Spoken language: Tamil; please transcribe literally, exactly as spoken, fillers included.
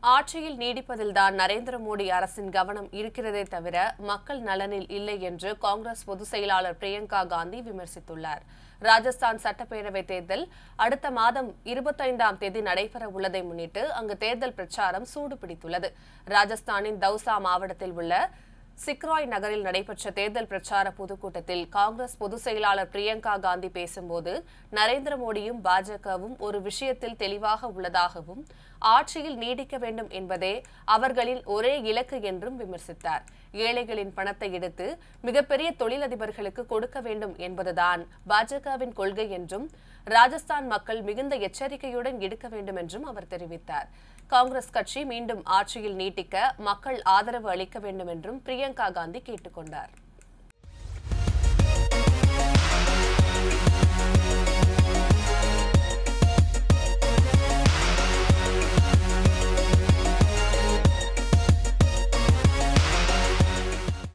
ஆட்சியில் நீடிப்பதில்தான் நரேந்திர மோடி அரசின் கவனம் இருக்கிறதே தவிர மக்கள் நலனில் இல்லை என்று காங்கிரஸ் பொதுச் செயலாளர் பிரியங்கா காந்தி விமர்சித்துள்ளார். ராஜஸ்தான் சட்டப்பேரவை தேர்தல் அடுத்த மாதம் இருபத்தைந்தாம் தேதி நடைபெற உள்ளதை முன்னிட்டு அங்கு தேர்தல் பிரச்சாரம் சூடு பிடித்துள்ளது. ராஜஸ்தானின் தௌசா மாவட்டத்தில் உள்ள சிக்ராய் நகரில் நடைபெற்ற தேர்தல் பிரச்சார பொதுக்கூட்டத்தில் காங்கிரஸ் பொதுச் செயலாளர் பிரியங்கா காந்தி பேசும்போது நரேந்திர மோடியும் பாஜகவும் ஒரு விஷயத்தில் தெளிவாக உள்ளதாகவும் ஆட்சியில் நீடிக்க வேண்டும் என்பதே அவர்களின் ஒரே இலக்கு என்றும் விமர்சித்தார். ஏழைகளின் பணத்தை எடுத்து மிகப்பெரிய தொழிலதிபர்களுக்கு கொடுக்க வேண்டும் என்பதுதான் பாஜகவின் கொள்கை என்றும் ராஜஸ்தான் மக்கள் மிகுந்த எச்சரிக்கையுடன் இருக்க வேண்டும் என்றும் அவர் தெரிவித்தார். காங்கிரஸ் கட்சி மீண்டும் ஆட்சியில் நீட்டிக்க மக்கள் ஆதரவு அளிக்க வேண்டும் என்றும் பிரியங்கா காந்தி கேட்டுக் கொண்டார்.